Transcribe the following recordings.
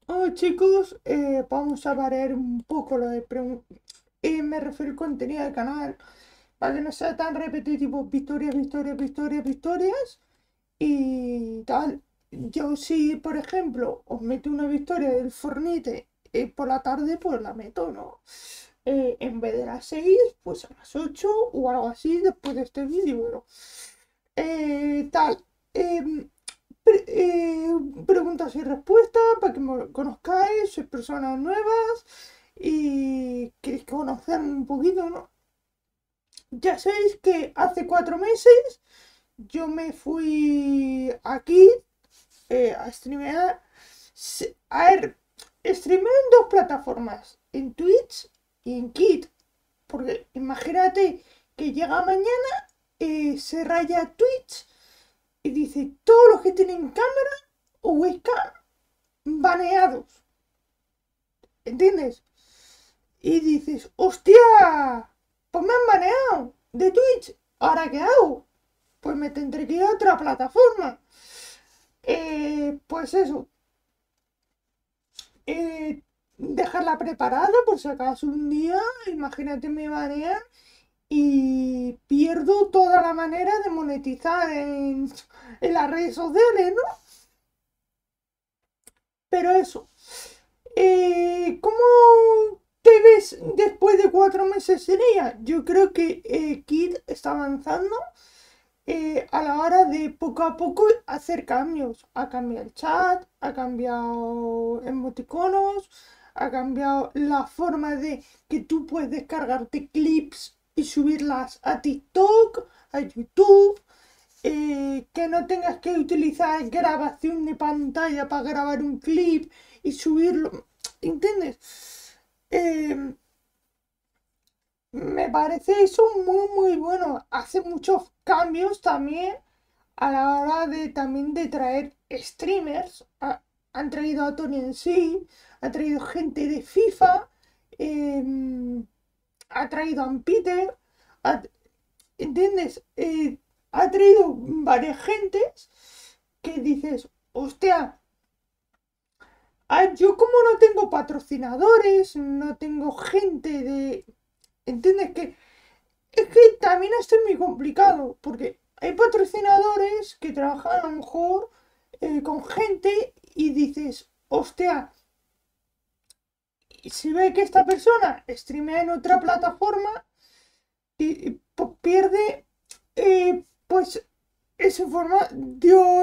Hola chicos, vamos a variar un poco lo de preguntas. Me refiero al contenido del canal para que no sea tan repetitivo, victorias, victorias, victorias, victorias y tal. Yo si, por ejemplo, os meto una victoria del Fornite por la tarde, pues la meto, ¿no? En vez de las 6, pues a las 8 o algo así después de este vídeo, ¿no? Tal. em, pre- eh, Preguntas y respuestas para que me conozcáis, sois personas nuevas y queréis conocerme un poquito, ¿no? Ya sabéis que hace 4 meses yo me fui aquí a streamear. A ver, streameo en dos plataformas, en Twitch y en Kit. Porque imagínate que llega mañana, se raya Twitch y dice todos los que tienen cámara o webcam baneados, ¿entiendes? Y dices, hostia, pues me han baneado de Twitch, ¿ahora qué hago? Pues me tendré que ir a otra plataforma. Pues eso, dejarla preparada por si acaso un día, imagínate me banean y pierdo toda la manera de monetizar en las redes sociales, ¿no? Pero eso, ¿cómo te ves después de 4 meses en ella? Yo creo que Kid está avanzando a la hora de poco a poco hacer cambios. Ha cambiado el chat, ha cambiado emoticonos, ha cambiado la forma de que tú puedes descargarte clips y subirlas a TikTok, a YouTube. Que no tengas que utilizar grabación de pantalla para grabar un clip y subirlo. ¿Entiendes? Eh, Me parece eso muy muy bueno. Hace muchos cambios también a la hora de también de traer streamers. Han traído a Tony en sí, ha traído gente de FIFA, ha traído a Peter, ha- ¿entiendes? Ha traído varias gentes que dices, hostia, yo como no tengo patrocinadores, no tengo gente de... ¿Entiendes? Que es que también esto es muy complicado, porque hay patrocinadores que trabajan a lo mejor con gente y dices, hostia, si ve que esta persona streamea en otra plataforma y pues, pierde pues ese forma dio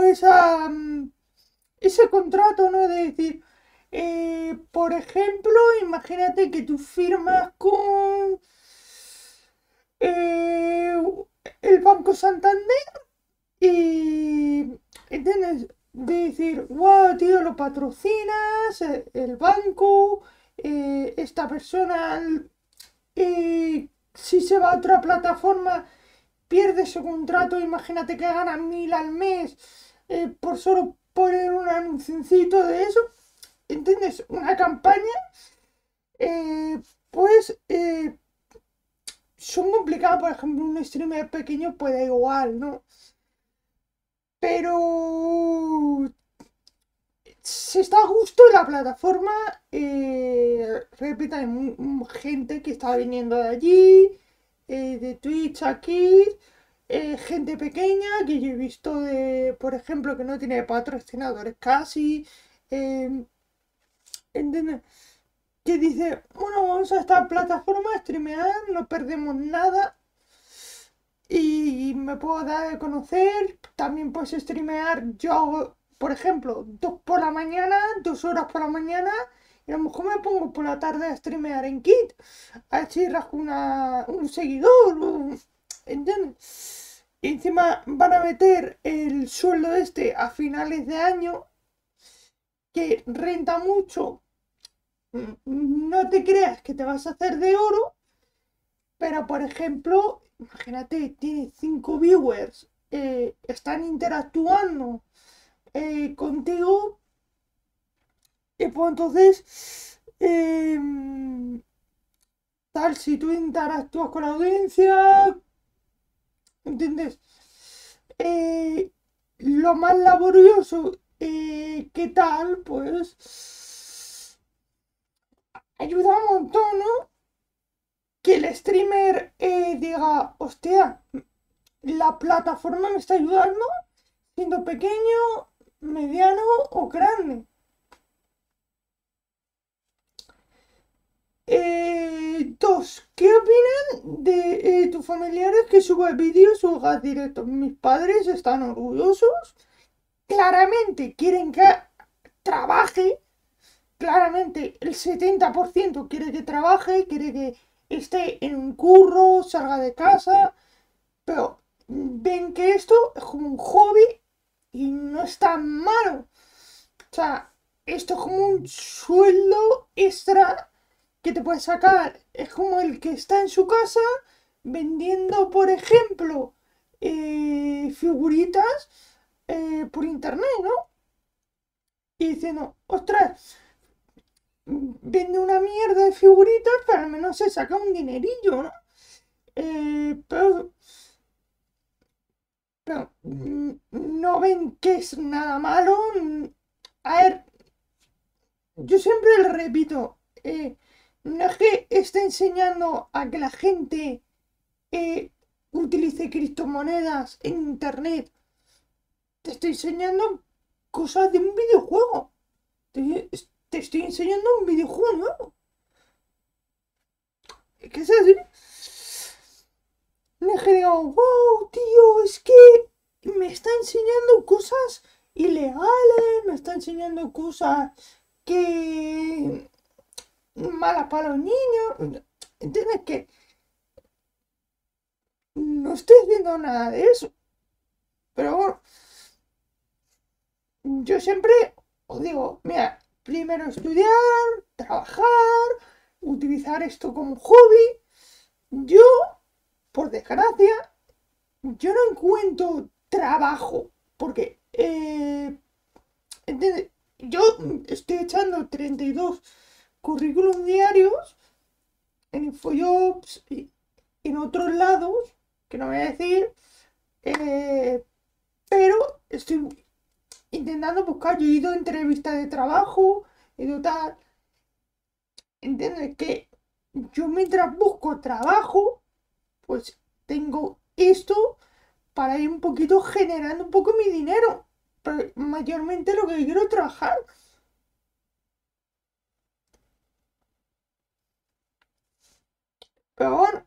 ese contrato, ¿no? De decir, por ejemplo, imagínate que tú firmas con eh, el Banco Santander y, ¿entiendes? De decir, wow, tío, lo patrocinas, el banco, esta persona, si se va a otra plataforma, pierde su contrato, imagínate que gana 1000 al mes por solo poner un anuncioncito de eso, ¿entiendes? Una campaña, eh, pues son complicadas, por ejemplo, un streamer pequeño puede igual, ¿no? Pero si está a gusto en la plataforma, repito, hay gente que está viniendo de allí, de Twitch aquí, gente pequeña que yo he visto de, por ejemplo, que no tiene patrocinadores casi, eh, ¿entiendes? Que dice, bueno, vamos a esta plataforma a streamear, no perdemos nada y me puedo dar a conocer. También puedes streamear. Yo hago, por ejemplo, 2 por la mañana, 2 horas por la mañana, y a lo mejor me pongo por la tarde a streamear en Kit. A ver si rasco un seguidor. ¿Entiendes? Y encima van a meter el sueldo este a finales de año, que renta mucho. No te creas que te vas a hacer de oro, pero, por ejemplo, imagínate, tiene 5 viewers, están interactuando contigo, y pues entonces, tal, si tú interactúas con la audiencia, ¿entiendes? Lo más laborioso, ¿qué tal? Pues ayuda un montón, ¿no? Que el streamer diga, hostia, la plataforma me está ayudando, siendo pequeño, mediano o grande. Dos, ¿qué opinan de tus familiares que suban vídeos o hagas directos? Mis padres están orgullosos, claramente quieren que trabaje, claramente el 70% quiere que trabaje, quiere que esté en un curro, salga de casa, pero ven que esto es como un hobby y no es tan malo. O sea, esto es como un sueldo extra que te puedes sacar. Es como el que está en su casa vendiendo, por ejemplo, figuritas por internet, ¿no? Y diciendo, ostras, vende una mierda de figuritas, pero al menos se saca un dinerillo, ¿no? Pero no ven que es nada malo. A ver, yo siempre le repito, no es que esté enseñando a que la gente utilice criptomonedas en internet. Te estoy enseñando cosas de un videojuego. Te estoy enseñando un videojuego nuevo. ¿Qué es así? No es que digo, wow, tío, es que me está enseñando cosas ilegales, me está enseñando cosas que malas para los niños. ¿Entiendes? Que no estoy haciendo nada de eso. Pero bueno, yo siempre os digo, mira, primero estudiar, trabajar, utilizar esto como hobby. Yo, por desgracia, yo no encuentro trabajo. Porque, ¿entiendes? Yo estoy echando 32 currículum diarios en Infojobs y en otros lados, que no voy a decir, pero estoy intentando buscar. Yo he ido a entrevistas de trabajo, he ido tal. ¿Entiendes? Que yo mientras busco trabajo, pues tengo esto para ir un poquito generando un poco mi dinero. Pero mayormente lo que quiero es trabajar. Pero bueno,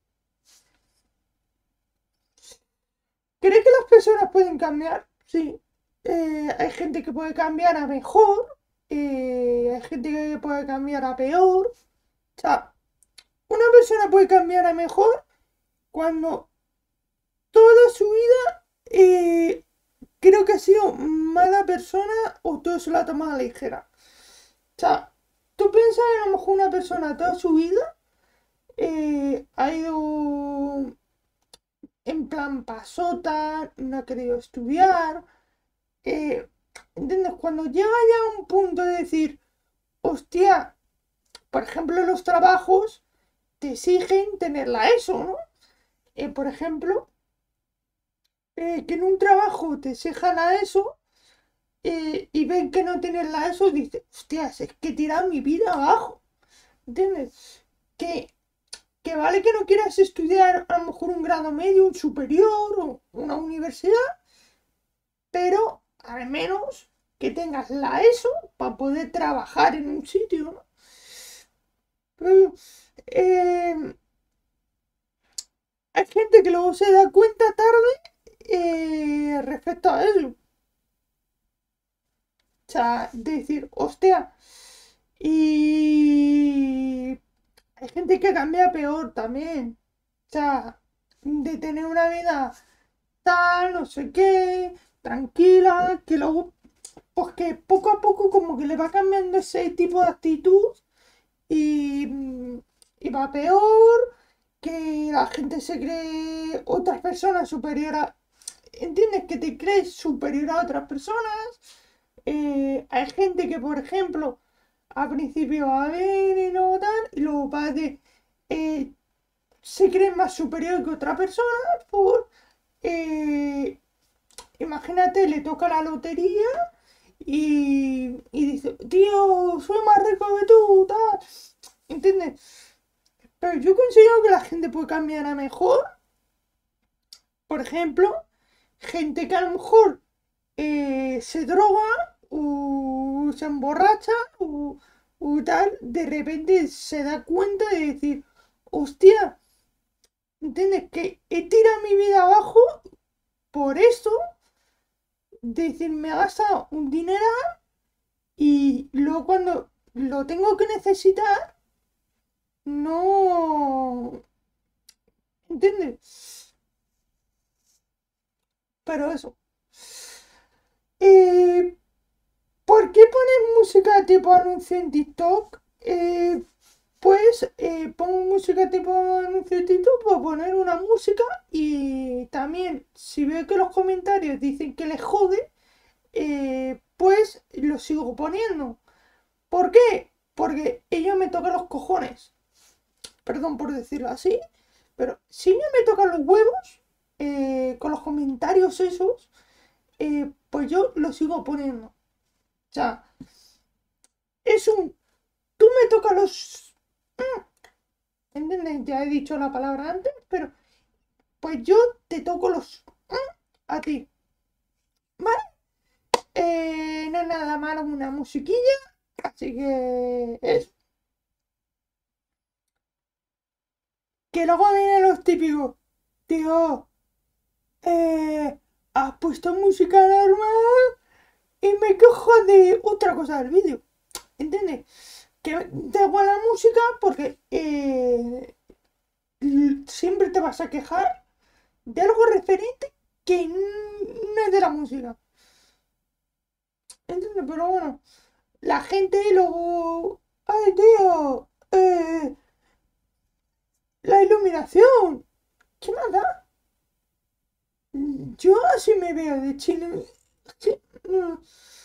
¿crees que las personas pueden cambiar? Sí. Hay gente que puede cambiar a mejor, hay gente que puede cambiar a peor. O sea, una persona puede cambiar a mejor cuando toda su vida creo que ha sido mala persona o todo se lo ha tomado a la ligera. O sea, tú piensas que a lo mejor una persona toda su vida ha ido en plan pasota, no ha querido estudiar. eh, ¿Entiendes? Cuando llega ya a un punto de decir, hostia, por ejemplo, los trabajos te exigen tener la ESO, ¿no? Por ejemplo, que en un trabajo te exijan la ESO y ven que no tienes la ESO, dices, hostias, es que he tirado mi vida abajo, ¿entiendes? Que, que vale que no quieras estudiar a lo mejor un grado medio, un superior o una universidad, pero al menos que tengas la ESO para poder trabajar en un sitio, ¿no? Pero, hay gente que luego se da cuenta tarde respecto a eso. O sea, decir, hostia. Y hay gente que cambia peor también. O sea, de tener una vida tal, no sé qué, tranquila, que luego, pues que poco a poco como que le va cambiando ese tipo de actitud y, y va peor, que la gente se cree otras personas superior a... ¿Entiendes? Que te crees superior a otras personas. Hay gente que, por ejemplo, al principio va bien y luego tal, y luego va de... eh, se cree más superior que otra persona por... eh, imagínate, le toca la lotería y dice, tío, soy más rico que tú, tal. ¿entiendes? Pero yo considero que la gente puede cambiar a mejor. Por ejemplo, gente que a lo mejor se droga o se emborracha o tal, de repente se da cuenta de decir, hostia, ¿entiendes? Que he tirado mi vida abajo por esto, de decir, me he gastado un dinero y luego cuando lo tengo que necesitar, no... ¿Entiendes? Pero eso. Eh, ¿Por qué pones música tipo anuncio en TikTok? Pues pongo música tipo anuncio en TikTok, puedo poner una música y también si veo que los comentarios dicen que les jode, pues lo sigo poniendo. ¿Por qué? Porque ellos me tocan los cojones. Perdón por decirlo así, pero si ellos me tocan los huevos con los comentarios esos, pues yo lo sigo poniendo. O sea, es un... Tú me tocas los... ¿Entiendes? Ya he dicho la palabra antes, pero pues yo te toco los... a ti. ¿Vale? No es nada malo una musiquilla, así que... Es... Que luego vienen los típicos. Tío, has puesto música normal y me quejo de otra cosa del vídeo. ¿Entiendes? Que da igual la música porque siempre te vas a quejar de algo referente que no es de la música. ¿Entiendes? Pero bueno, la gente luego... ¡Ay, tío! La iluminación. ¿Qué más da? Yo así me veo de Chile. Sí, no.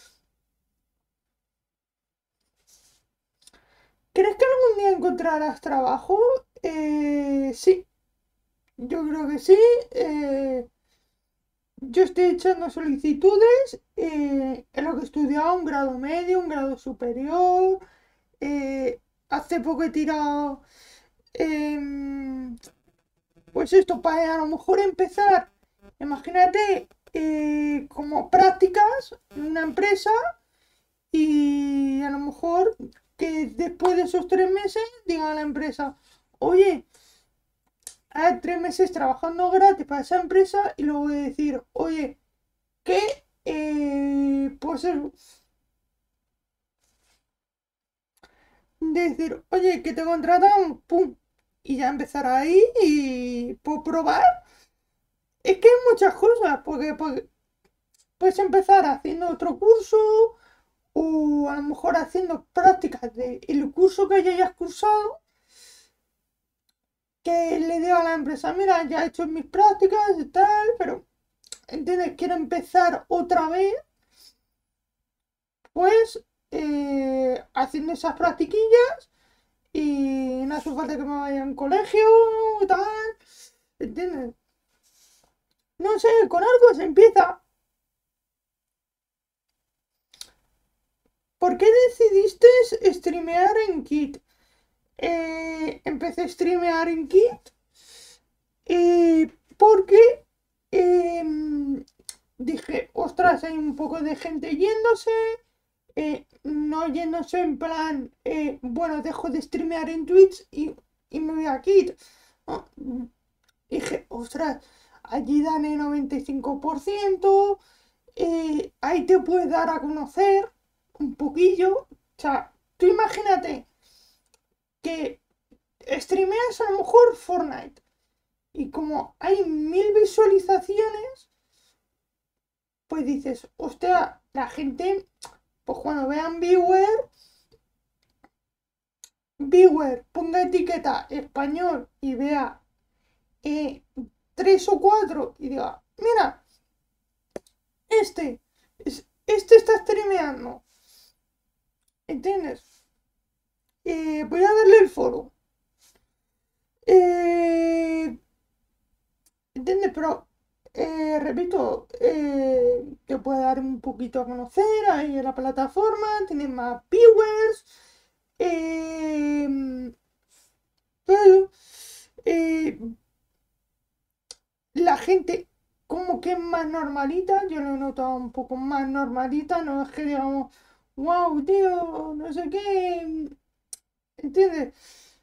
¿Crees que algún día encontrarás trabajo? Sí, yo creo que sí. Yo estoy echando solicitudes en lo que he estudiado, un grado medio, un grado superior. Hace poco he tirado, em, pues esto, para a lo mejor empezar, imagínate, como prácticas en una empresa y a lo mejor que después de esos 3 meses diga a la empresa, oye, hay 3 meses trabajando gratis para esa empresa y luego voy a decir, oye, que pues decir, oye, que te contratan, pum, y ya empezar ahí y por probar. Es que hay muchas cosas, porque puedes empezar haciendo otro curso o a lo mejor haciendo prácticas del curso que ya hayas cursado, que le digo a la empresa, mira, ya he hecho mis prácticas y tal, pero, ¿entiendes? Quiero empezar otra vez, pues, haciendo esas practiquillas y no hace falta que me vaya a un colegio y tal, ¿entiendes? No sé, con algo se empieza. ¿Por qué decidiste streamear en Kit? Empecé a streamear en Kit porque dije, ostras, hay un poco de gente yéndose, no yéndose en plan, bueno, dejo de streamear en Twitch y me voy a Kit. ¿No? Dije, ostras, allí dan el 95%, ahí te puedes dar a conocer un poquillo. O sea, tú imagínate que streameas a lo mejor Fortnite y como hay 1000 visualizaciones, pues dices, hostia, la gente, pues cuando vean viewer, ponga etiqueta español y vea eh, 3 o 4 y diga, mira, este, este está streameando, ¿entiendes? Voy a darle el foro. Eh, ¿Entiendes? Pero, repito, te puede dar un poquito a conocer ahí en la plataforma, tienes más viewers, Eh, pero la gente como que es más normalita, yo lo he notado un poco más normalita, no es que digamos, wow, tío, no sé qué, ¿entiendes?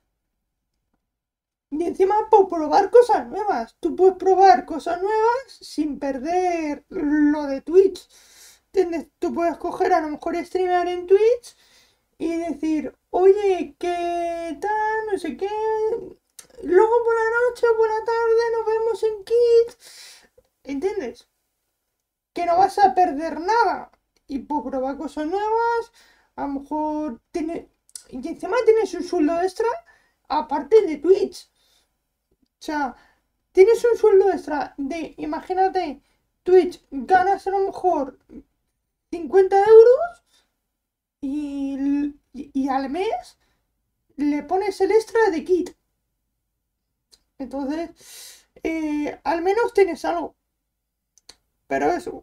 Y encima por probar cosas nuevas, tú puedes probar cosas nuevas sin perder lo de Twitch, ¿entiendes? Tú puedes coger a lo mejor streamear en Twitch y decir, oye, ¿qué tal? No sé qué. Luego por la noche o por la tarde nos vemos en Kids. ¿Entiendes? Que no vas a perder nada. Y por probar cosas nuevas, a lo mejor tiene. Y encima tienes un sueldo extra aparte de Twitch. O sea, tienes un sueldo extra de, imagínate, Twitch, ganas a lo mejor 50 euros y al mes le pones el extra de kit. Entonces, al menos tienes algo. Pero eso.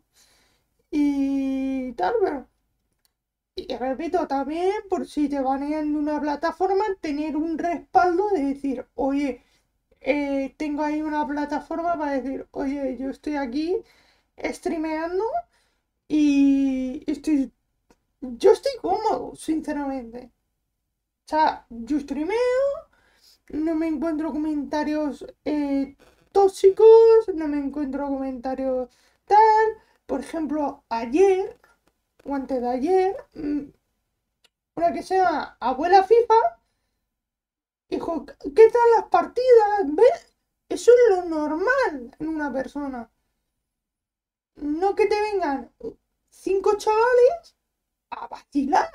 Y tal, pero. Y repito, también por si te banean de una plataforma, tener un respaldo de decir, oye, tengo ahí una plataforma para decir, oye, yo estoy aquí streameando y yo estoy cómodo, sinceramente. O sea, yo streameo, no me encuentro comentarios tóxicos, no me encuentro comentarios tal. Por ejemplo, ayer o antes de ayer, una que se llama Abuela FIFA dijo, ¿qué tal las partidas? ¿Ves? Eso es lo normal en una persona. No que te vengan 5 chavales a vacilar.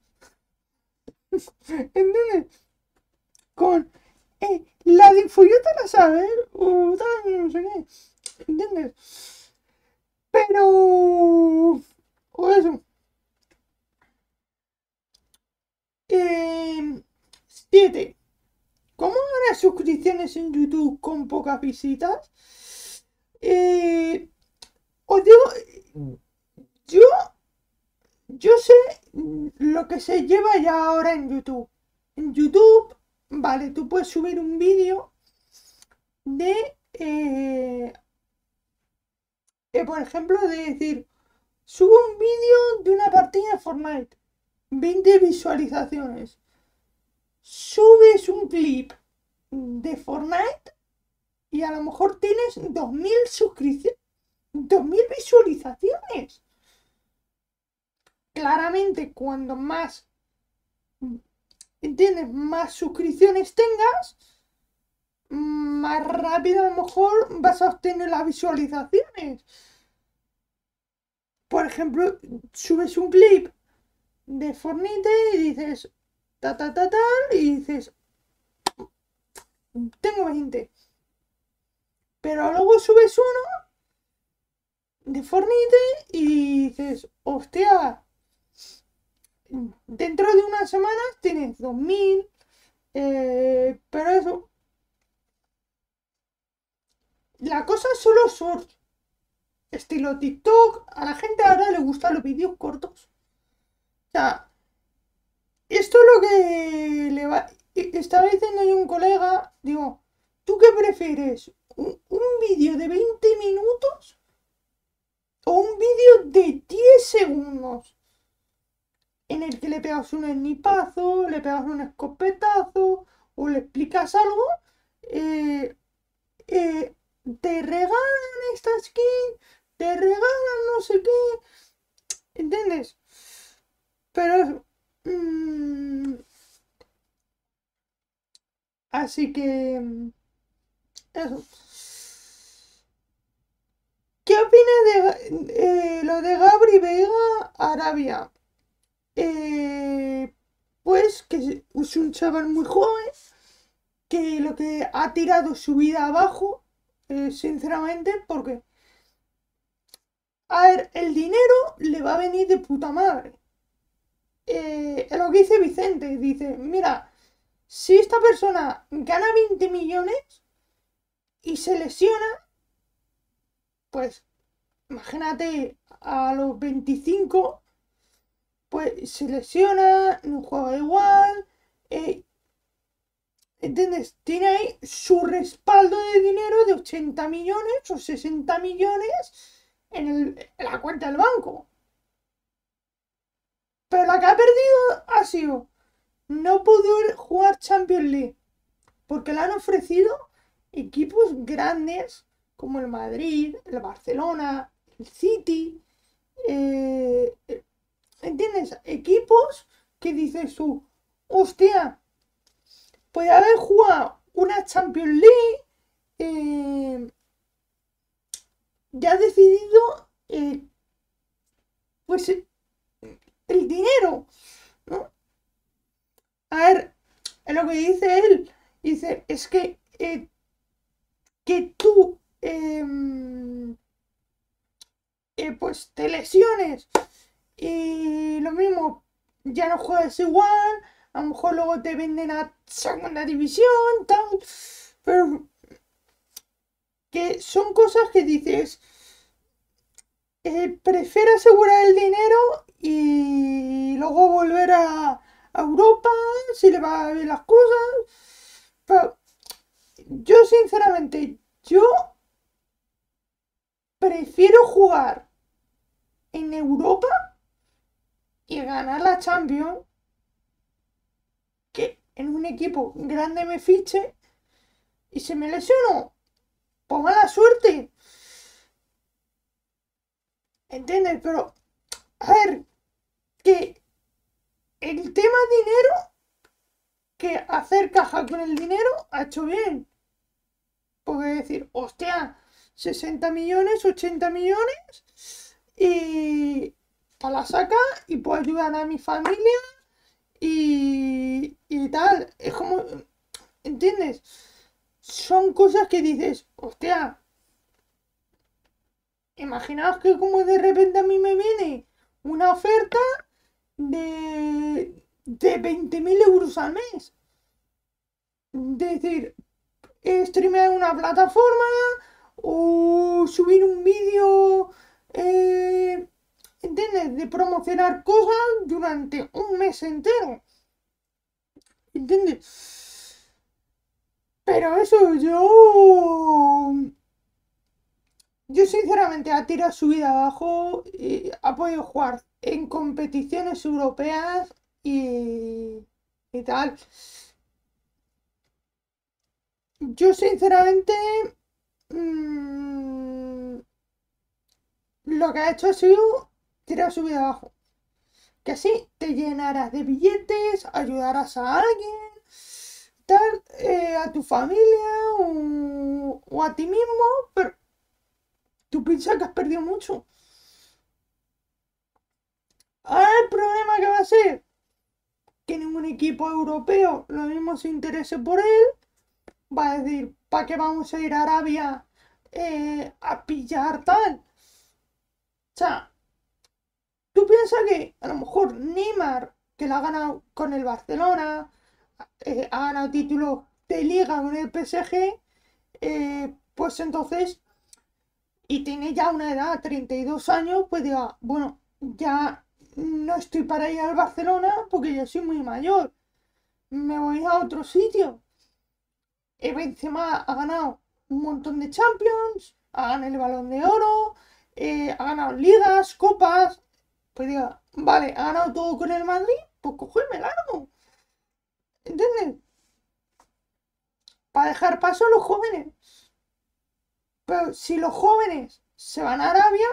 ¿Entiendes? Con la de Infoyota la sabes, o tal, no sé qué. ¿Entiendes? Pero. O eso. Eh, 7. ¿Cómo ganar suscripciones en YouTube con pocas visitas? Eh, os digo, yo, yo sé lo que se lleva ya ahora en YouTube. En YouTube, vale, tú puedes subir un vídeo de, por ejemplo, de decir, subo un vídeo de una partida de Fortnite, 20 visualizaciones. Subes un clip de Fortnite y a lo mejor tienes 2000 suscripciones, 2000 visualizaciones. Claramente, cuando más, ¿entiendes? Más suscripciones tengas, más rápido a lo mejor vas a obtener las visualizaciones. Por ejemplo, subes un clip de Fortnite y dices, tal, y dices, tengo 20. Pero luego subes uno de Fortnite y dices, hostia, dentro de unas semanas tienes 2000, pero eso, la cosa es solo short, estilo TikTok, a la gente ahora le gustan los vídeos cortos. O sea, esto es lo que le va. Estaba diciendo yo a un colega, digo, ¿tú qué prefieres? ¿Un vídeo de 20 minutos o un vídeo de 10 segundos? En el que le pegas un snipazo, le pegas un escopetazo o le explicas algo, eh, eh, te regalan esta skin, te regalan no sé qué, ¿entiendes? Pero así que eso. ¿Qué opinas de lo de Gabri Vega Arabia? Eh, pues que es un chaval muy joven que lo que ha tirado su vida abajo, sinceramente, porque, a ver, el dinero le va a venir de puta madre. Es lo que dice Vicente, dice, mira, si esta persona gana 20 millones y se lesiona, pues imagínate a los 25, pues se lesiona, no juega igual, ¿entiendes? Tiene ahí su respaldo de dinero de 80 millones o 60 millones en la cuenta del banco. Pero la que ha perdido ha sido no poder jugar Champions League, porque le han ofrecido equipos grandes como el Madrid, el Barcelona, el City, ¿entiendes? Equipos que dices tú, hostia, puede haber jugado una Champions League, ya ha decidido, pues, el dinero, ¿no? A ver, es lo que dice él. Dice, es que tú, pues, te lesiones y lo mismo, ya no juegas igual, a lo mejor luego te venden a segunda división, tal, pero que son cosas que dices, prefiero asegurar el dinero y luego volver a Europa si le va a ver las cosas, pero yo sinceramente, yo prefiero jugar en Europa y ganar la Champions que en un equipo grande me fiche y se me lesionó. Pues mala suerte. ¿Entiendes? Pero, a ver, que el tema dinero, que hacer caja con el dinero ha hecho bien. Porque decir, hostia, 60 millones, 80 millones y para la saca y puedo ayudar a mi familia y tal. Es como, ¿entiendes? Son cosas que dices, hostia, imaginaos que como de repente a mí me viene una oferta de 20.000 euros al mes. Decir, streamear en una plataforma o subir un vídeo, ¿entiendes? De promocionar cosas durante un mes entero. ¿Entiendes? Pero eso yo sinceramente ha tirado su vida abajo y ha podido jugar en competiciones europeas y tal. Yo sinceramente mmm, lo que ha hecho ha sido tirar su vida abajo. Que así te llenarás de billetes, ayudarás a alguien, tal, a tu familia o a ti mismo, pero tú piensas que has perdido mucho. Ahora el problema que va a ser que ningún equipo europeo lo mismo se interese por él, va a decir, ¿para qué vamos a ir a Arabia a pillar tal? O sea, tú piensas que a lo mejor Neymar, que la ha ganado con el Barcelona, ha ganado títulos de liga con el PSG, pues entonces, y tiene ya una edad, 32 años, pues diga, bueno, ya no estoy para ir al Barcelona porque yo soy muy mayor, me voy a otro sitio. Benzema ha ganado un montón de Champions, ha ganado el Balón de Oro, ha ganado ligas, copas, pues diga, vale, ha ganado todo con el Madrid, pues cojo y me largo. ¿Entiendes? Para dejar paso a los jóvenes. Pero si los jóvenes se van a Arabia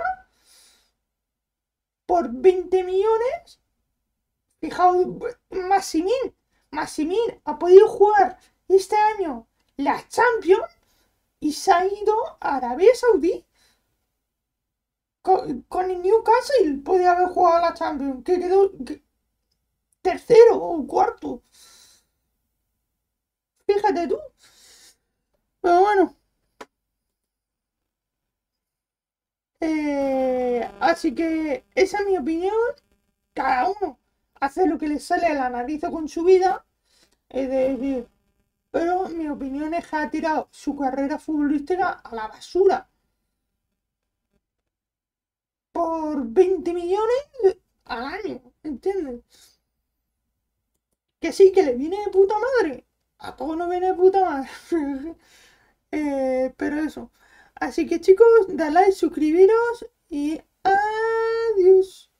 por 20 millones, fijaos, Massimín ha podido jugar este año la Champions y se ha ido a Arabia Saudí. Con el Newcastle podía haber jugado la Champions, que quedó tercero o cuarto. Fíjate tú. Pero bueno. Así que esa es mi opinión. Cada uno hace lo que le sale a la nariz con su vida. Es decir, pero mi opinión es que ha tirado su carrera futbolística a la basura. Por 20 millones al año. ¿entiendes? Que sí, que le viene de puta madre. A todos nos viene de puta madre. Pero eso. Así que chicos, dale like, suscribiros y adiós.